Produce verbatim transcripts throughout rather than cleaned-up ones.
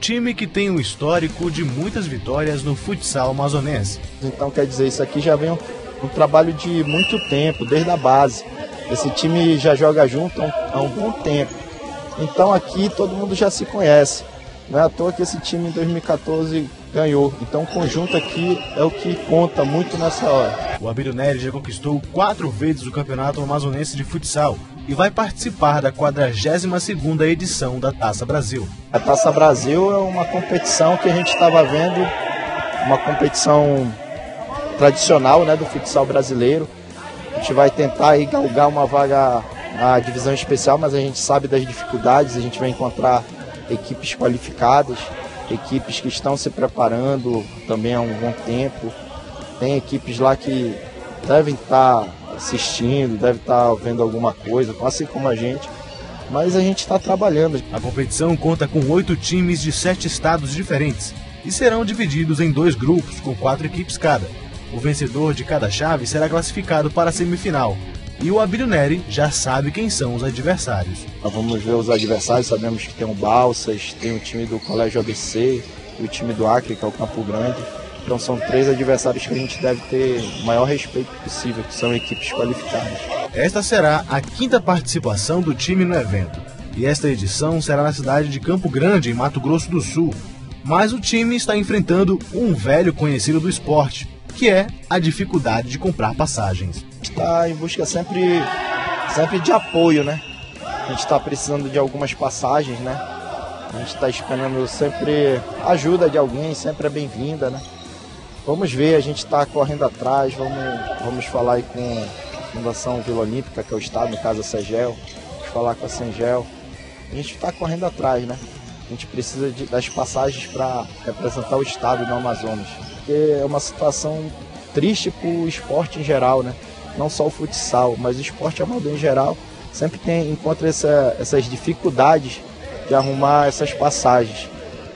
time que tem um histórico de muitas vitórias no futsal amazonense. Então, quer dizer, isso aqui já vem um, um trabalho de muito tempo, desde a base. Esse time já joga junto há um, há um bom tempo. Então aqui todo mundo já se conhece. Não é à toa que esse time em dois mil e quatorze ganhou. Então o conjunto aqui é o que conta muito nessa hora. O Abílio Neri já conquistou quatro vezes o Campeonato Amazonense de Futsal e vai participar da quadragésima segunda edição da Taça Brasil. A Taça Brasil é uma competição que a gente estava vendo, uma competição tradicional, né, do futsal brasileiro. A gente vai tentar aí galgar uma vaga na divisão especial, mas a gente sabe das dificuldades, a gente vai encontrar equipes qualificadas, equipes que estão se preparando também há um bom tempo. Tem equipes lá que devem estar assistindo, devem estar vendo alguma coisa, assim como a gente, mas a gente está trabalhando. A competição conta com oito times de sete estados diferentes e serão divididos em dois grupos com quatro equipes cada. O vencedor de cada chave será classificado para a semifinal. E o Abílio Neri já sabe quem são os adversários. Nós vamos ver os adversários, sabemos que tem o Balsas, tem o time do Colégio A B C e o time do Acre, que é o Campo Grande. Então são três adversários que a gente deve ter o maior respeito possível, que são equipes qualificadas. Esta será a quinta participação do time no evento. E esta edição será na cidade de Campo Grande, em Mato Grosso do Sul. Mas o time está enfrentando um velho conhecido do esporte, que é a dificuldade de comprar passagens. Está em busca sempre, sempre de apoio, né? A gente está precisando de algumas passagens, né? A gente está esperando sempre ajuda de alguém, sempre é bem-vinda, né? Vamos ver, a gente está correndo atrás, vamos, vamos falar aí com a Fundação Vila Olímpica, que é o Estado, no caso a Segel, vamos falar com a Sengel. A gente está correndo atrás, né? A gente precisa de, das passagens para representar o Estado no Amazonas. Porque é uma situação triste para o esporte em geral, né? Não só o futsal, mas o esporte amador em geral sempre tem, encontra essa, essas dificuldades de arrumar essas passagens.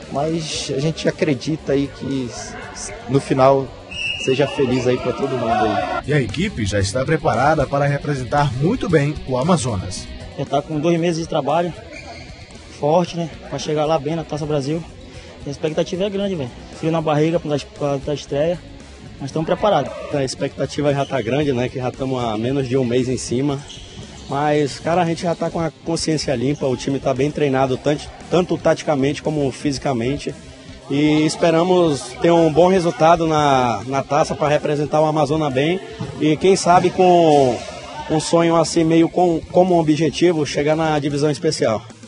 Mas a gente acredita aí que no final seja feliz aí para todo mundo aí. E a equipe já está preparada para representar muito bem o Amazonas. Já está com dois meses de trabalho forte, né? Para chegar lá bem na Taça Brasil. A expectativa é grande, velho. Frio na barriga para a estreia. Mas estamos preparados. A expectativa já está grande, né? Que já estamos há menos de um mês em cima. Mas, cara, a gente já está com a consciência limpa. O time está bem treinado, tanto, tanto taticamente como fisicamente. E esperamos ter um bom resultado na, na taça para representar o Amazonas bem. E quem sabe com um sonho assim meio com, como um objetivo, chegar na divisão especial.